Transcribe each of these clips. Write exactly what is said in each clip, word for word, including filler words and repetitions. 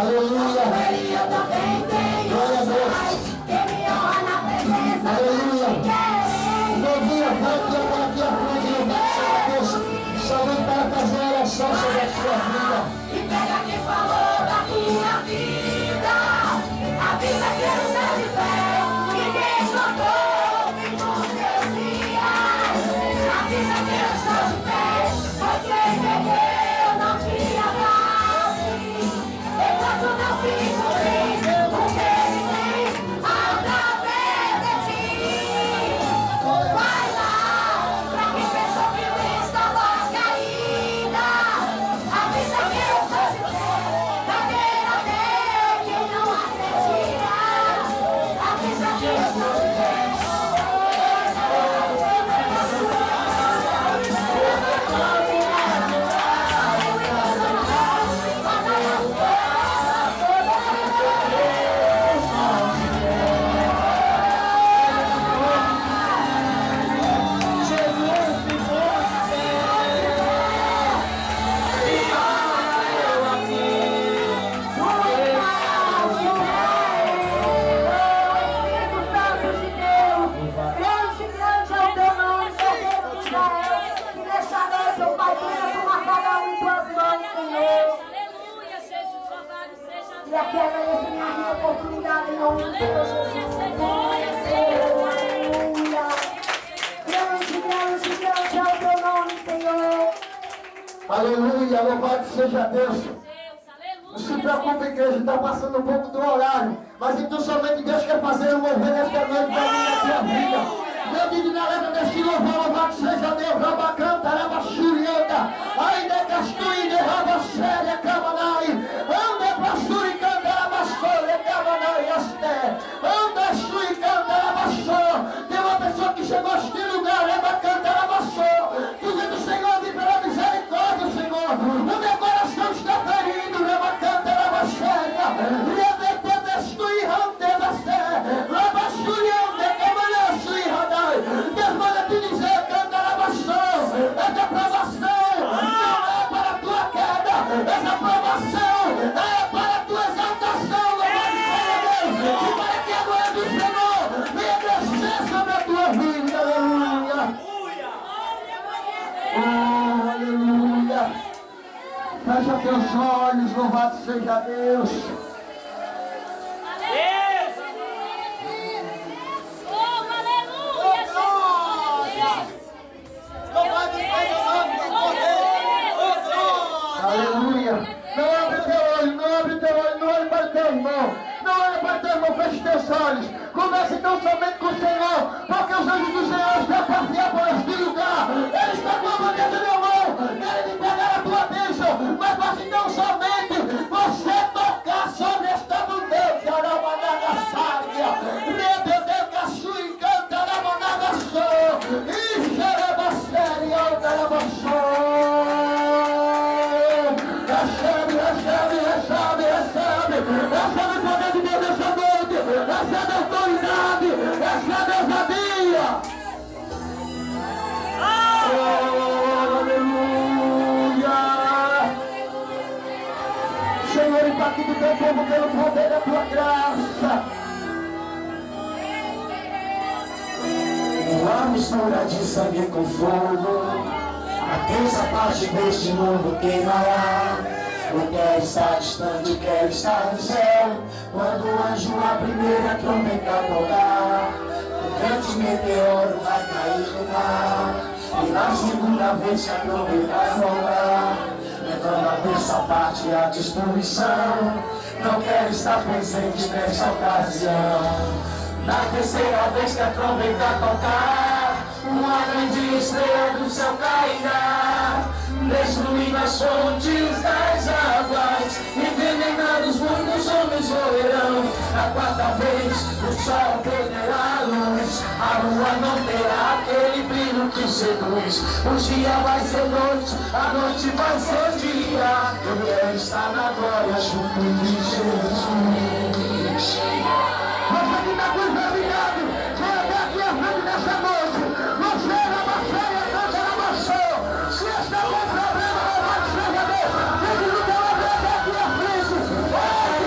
Aleluia. Ele eu também tenho. Glória a Deus. Que me honra na presença. Aleluia. Novinha, vai aqui agora aqui à frente, louvado seja Deus. Chamando para fazer a oração sobre a sua vida. E pega quem falou da tua vida. A vida que não está de pé. Ninguém contou em muitos dias. A vida que não está de pé. Você entendeu, não te abrace. Enquanto não se cumprir o que ele tem através de ti. Vai lá, pra quem pensou que eu estava caída. A vida que não está de pé. Cadeira dele, quem não acredita. A vida que não está de pé. E aqui agradeço minha vida, oportunidade em nome de Deus. Aleluia. Grande, grande, grande é o teu nome, Senhor. Aleluia, louvado seja Deus. Não se preocupe, igreja, está passando um pouco do horário. Mas então somente Deus quer fazer um mover nesta noite para mim na tua vida. Meu Deus, na letra deste louvor, louvado seja Deus. Rabacanta, rabachurianda. Ainda castuíde, rabaxéria, camanai. Anda pra suricanda, rabaxória, camanai, asté. Anda suricanda, rabaxó. Tem uma pessoa que chegou a este lugar, rabacanta, rabaxó. Dizendo, Senhor, me pela misericórdia, Senhor. O meu coração está ferido, rabacanta, rabaxéria. Deus manda te dizer, canta na baixão. Essa provação não é para a tua queda. Essa provação é para a tua exaltação. Louvado seja Deus. E para que a glória do Senhor venha descer sobre a tua vida. Aleluia. Oh, aleluia. Fecha teus olhos, louvado seja Deus. Aleluia. Não abre teu olho, não abre teu olho, não olhe para o teu irmão. Não olhe para o teu irmão, feche teus olhos. Comece então somente com o Senhor, porque os anjos do Senhor estão a passear por este lugar. Ele está com a bandeira da minha mão, querem entregar a tua bênção. Mas basta então somente você tocar sobre esta abundância. Aramanagasária, Rebedegaçu e canta Aramanagassó. E Xerebasséria, Arabassó. Recebe, recebe, recebe, recebe. Recebe o poder de Deus nessa noite. Recebe a autoridade. Recebe a ousadia. Oh, aleluia. Senhor, impacte do teu povo pelo poder da tua graça. Uma mistura de sangue com fogo, a terça parte deste mundo queimará. Eu quero estar distante, quero estar no céu, quando o anjo a primeira trombeta tocar. O grande meteoro vai cair no mar, e na segunda vez que a trombeta soar, levando a terça parte à destruição. Não quero estar presente nessa ocasião. Na terceira vez que a trombeta tocar, uma grande estrela do céu cairá, destruindo as fontes das águas, envenenados muitos homens morrerão. Na quarta vez o sol perderá a luz, a lua não terá aquele brilho que seduz. O dia vai ser noite, a noite vai ser dia. Eu quero estar na glória junto de Jesus. Você que está contaminado, vem até aqui à frente nessa noite. Você na baixaria, canta na maçã. Se está com problema, louvado seja Deus. Ele não vai até aqui à frente.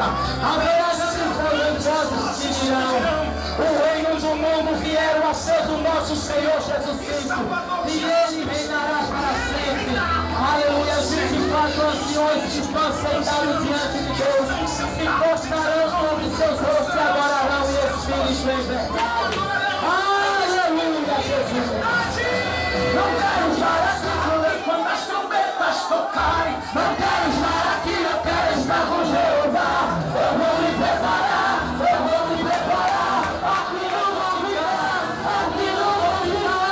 Haverá grandes que dirão: o reino do mundo vieram a ser do nosso Senhor Jesus Cristo, e Ele reinará para sempre. Aleluia. Os vinte e quatro anciões que estão sentados diante de Deus se prostrarão sobre seus rostos e adorarão o Espírito em verdade. Aleluia, Jesus. Não quero estar aqui quando as trombetas tocarem. Não quero estar aqui, eu quero estar com Jeová. Eu vou me preparar, eu vou me preparar. Aqui não vou virar, aqui não vou virar.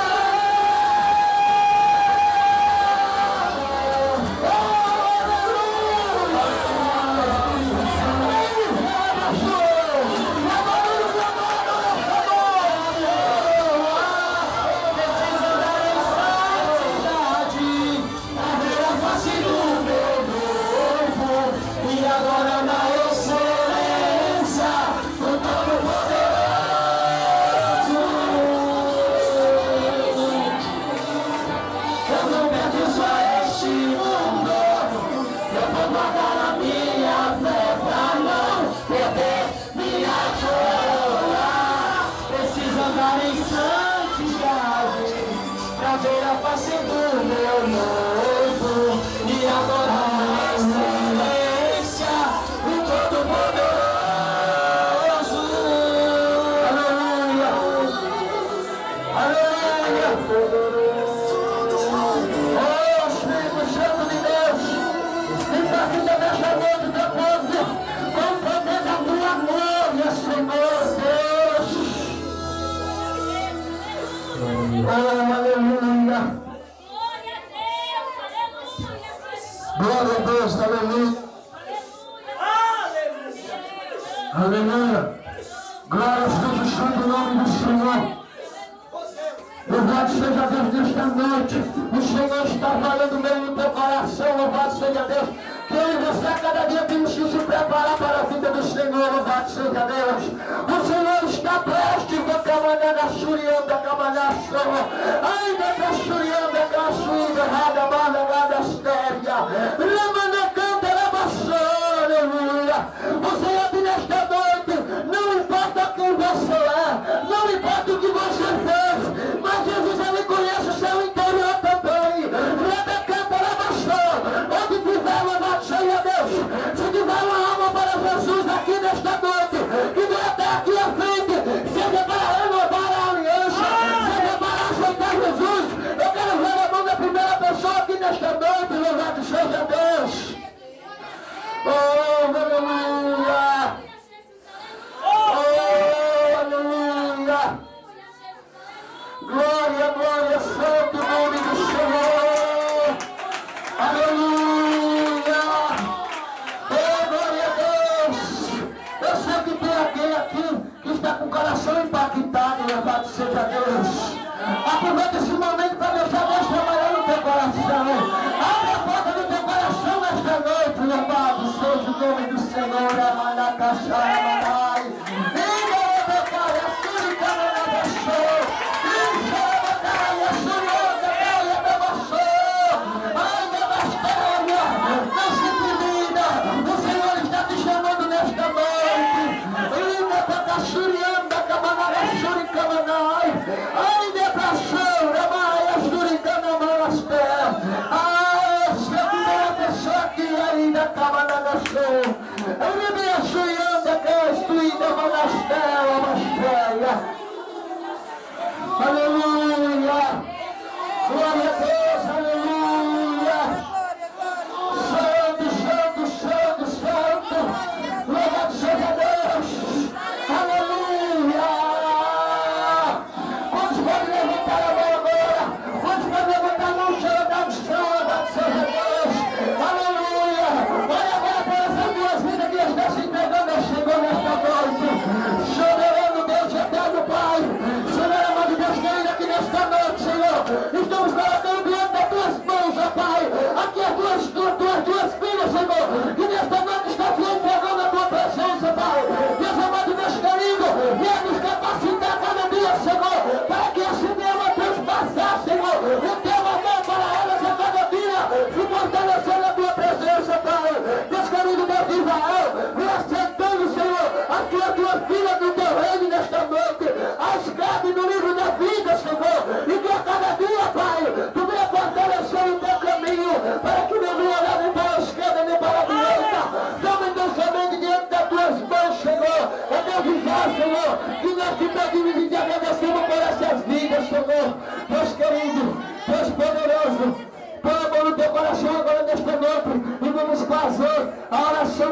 Glória a Deus, aleluia. Aleluia. Glória seja o santo nome do Senhor. Louvado seja Deus nesta noite. O Senhor está falando mesmo no teu coração. Louvado seja Deus. Que eu e você a cada dia temos que se preparar para a vida do Senhor. Louvado seja Deus. O Senhor está prestes a caminhar na churianda, caminhar só. Ainda está churianda, caçuída, rada, bala, rada, estéria. Ramana canta, lavação, aleluia. O Senhor nesta noite, não importa quem você é, não importa o que você fez, mas Jesus ele conhece o seu interior também. Rada canta, lavação. Onde tiver louvado seja Deus. Se tiver uma alma para Jesus aqui nesta noite, que vem até aqui à frente, seja para renovar a aliança, seja para aceitar Jesus. Eu quero ver a mão da primeira pessoa aqui nesta noite. Louvado seja Deus. Oh, aleluia. Oh, aleluia. Glória, glória, santo nome do Senhor. Aleluia. Oh, glória a Deus. Eu sei que tem aquele aqui que está com o coração impactado. Louvado seja Deus. Aproveita esse momento para deixar Deus trabalhar no teu coração. Abre a porta do teu coração nesta noite. Louvado seja o nome do Senhor. Amanacaxamanai.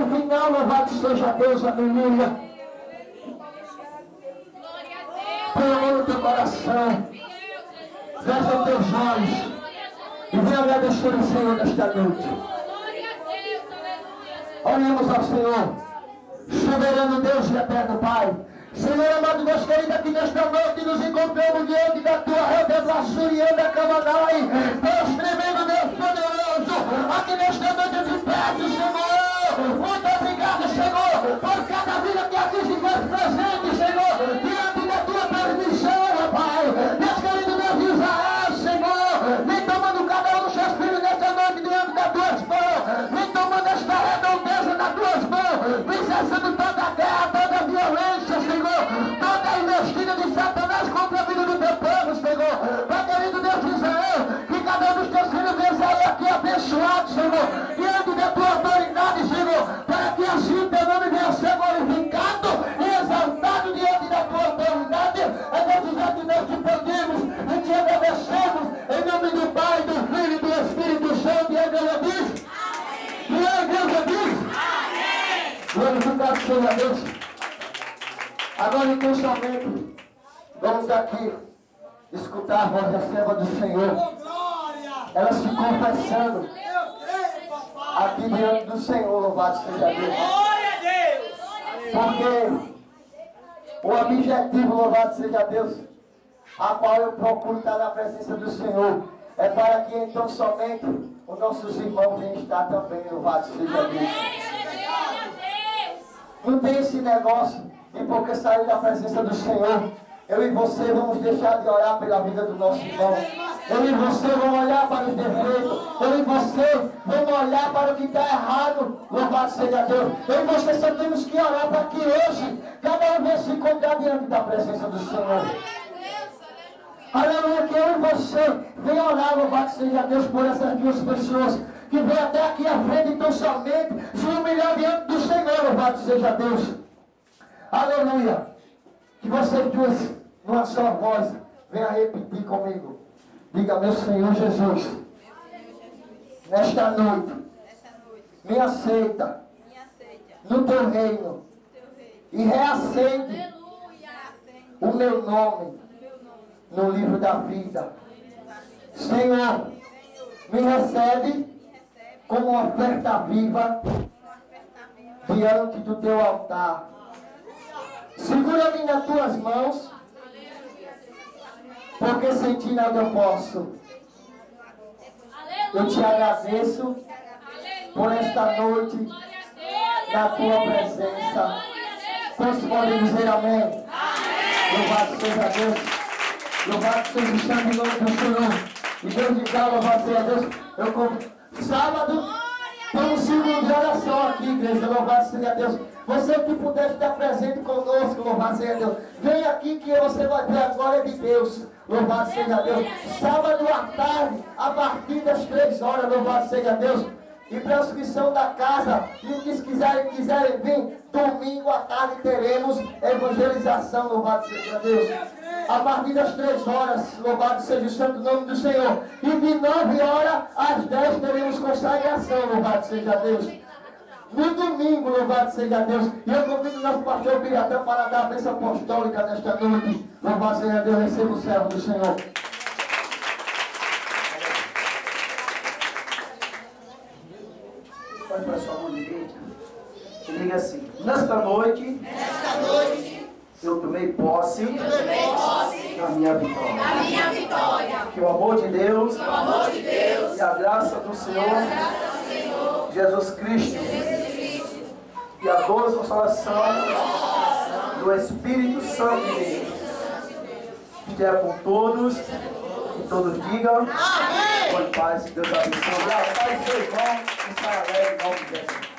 no final, louvado seja Deus, aleluia. Põe a mão no teu coração, fecha os teus olhos e vem agradecer o Senhor nesta noite. Oremos ao Senhor, soberano Deus e eterno Pai. Senhor amado, Deus querido, aqui nesta noite nos encontramos diante da tua revelação e da Camanai. Deus tremendo, Deus poderoso, aqui nesta noite eu te peço, Senhor. Muito obrigado, Senhor, por cada vida que aqui se faz presente, Senhor, diante da tua permissão, Pai. Deus querido, Deus de Israel, Senhor, vem tomando cada um dos seus filhos nesta noite diante das tuas mãos. Vem tomando esta redondeza das tuas mãos. Vem cessando toda a guerra, toda a violência, Senhor. Toda a investida de Satanás contra a vida do teu povo, Senhor. Pai querido Deus de Israel, que cada um dos teus filhos venha sair aqui abençoado, Senhor, diante da tua autoridade, Senhor, para que assim teu nome venha ser glorificado e exaltado diante da tua autoridade. É Deus já que nós te pedimos e te agradecemos, em nome do Pai, do Filho e do Espírito Santo, e a igreja diz? E a igreja diz? Amém! Glorificado seja Deus. Agora então somente vamos aqui escutar a voz da serva do Senhor. Ela se confessando aqui diante do Senhor, louvado seja Deus. Porque o objetivo, louvado seja Deus, a qual eu procuro estar na presença do Senhor, é para que então somente os nossos irmãos venham estar também, louvado seja Deus. Não tem esse negócio. E porque sair da presença do Senhor, eu e você vamos deixar de orar pela vida do nosso irmão. Eu e você vamos olhar para os defeitos. Eu e você vamos olhar para o que está errado. Louvado seja Deus. Eu e você só temos que orar para que hoje cada um venha se encontrar diante da presença do Senhor. Aleluia, que eu e você venha orar, louvado seja Deus, por essas duas pessoas que vêm até aqui à frente, então somente se humilhar diante do Senhor, louvado seja Deus. Aleluia! Que vocês duas, numa só voz, venham repetir comigo. Diga, meu Senhor Jesus, nesta noite, me aceita no teu reino e reacende o meu nome no livro da vida. Senhor, me recebe como uma oferta viva diante do teu altar. Segura-me nas tuas mãos, porque sem ti nada eu posso. Eu te agradeço por esta noite na tua presença. Todos podem dizer amém? Louvado seja Deus. Louvado seja o santo nome do Senhor. E Deus de cá, louvado seja Deus. Eu, sábado, temos segundo de oração aqui, igreja. Louvado seja Deus. Você que puder estar presente conosco, louvado seja Deus. Vem aqui que você vai ver a glória de Deus. Louvado seja Deus. Sábado à tarde, a partir das três horas, louvado seja Deus. E para a inscrição da casa, e os que quiserem, quiserem vir, domingo à tarde teremos evangelização, louvado seja Deus. A partir das três horas, louvado seja o santo nome do Senhor. E de nove horas às dez teremos consagração, louvado seja Deus. No domingo, louvado seja Deus. E eu convido o nosso pastor Piratão para dar a bênção apostólica nesta noite. Louvado seja Deus, receba o servo do Senhor. Pode para sua mão direita. E diga assim: nesta noite, Nesta noite, eu tomei posse, eu tomei posse da minha vitória. da minha vitória. Que o amor de Deus O amor de Deus e a graça do Senhor Jesus Cristo e a doce consolação do Espírito Santo de Deus esteja com todos e todos digam amém. Com paz, Deus abençoe. Paz, seu irmão, e sai alegre, em nome de Jesus.